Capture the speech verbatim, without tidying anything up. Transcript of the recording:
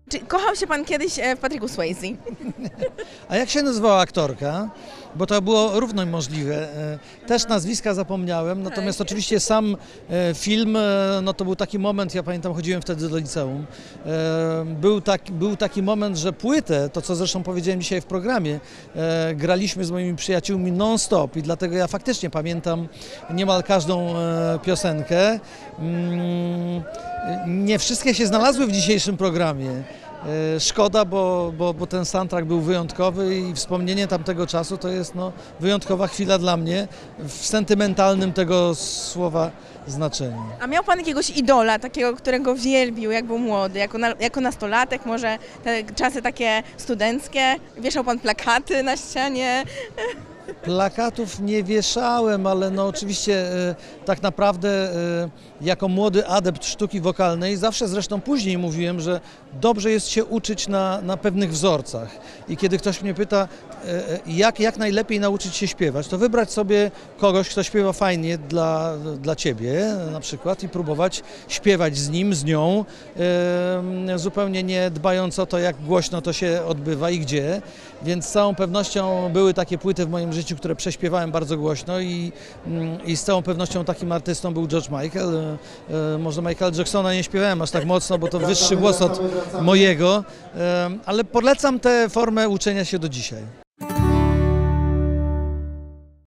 Czy kochał się pan kiedyś w Patricku Swayze? A jak się nazywała aktorka? Bo to było równo możliwe. Też nazwiska zapomniałem, natomiast oczywiście sam film, no to był taki moment, ja pamiętam, chodziłem wtedy do liceum. Był, tak, był taki moment, że płytę, to co zresztą powiedziałem dzisiaj w programie, graliśmy z moimi przyjaciółmi non-stop i dlatego ja faktycznie pamiętam niemal każdą piosenkę. Nie wszystkie się znalazły w dzisiejszym programie. Szkoda, bo, bo, bo ten soundtrack był wyjątkowy i wspomnienie tamtego czasu to jest no, wyjątkowa chwila dla mnie w sentymentalnym tego słowa znaczeniu. A miał pan jakiegoś idola, takiego, którego wielbił, jak był młody, jako, na, jako nastolatek, może te czasy takie studenckie? Wieszał pan plakaty na ścianie? Plakatów nie wieszałem, ale no oczywiście e, tak naprawdę e, jako młody adept sztuki wokalnej zawsze zresztą później mówiłem, że dobrze jest się uczyć na, na pewnych wzorcach i kiedy ktoś mnie pyta, e, jak, jak najlepiej nauczyć się śpiewać, to wybrać sobie kogoś, kto śpiewa fajnie dla, dla ciebie na przykład i próbować śpiewać z nim, z nią, e, zupełnie nie dbając o to, jak głośno to się odbywa i gdzie, więc z całą pewnością były takie płyty w moim życiu, które prześpiewałem bardzo głośno i, i z całą pewnością takim artystą był George Michael. Może Michaela Jacksona nie śpiewałem aż tak mocno, bo to wyższy głos od mojego, ale polecam tę formę uczenia się do dzisiaj.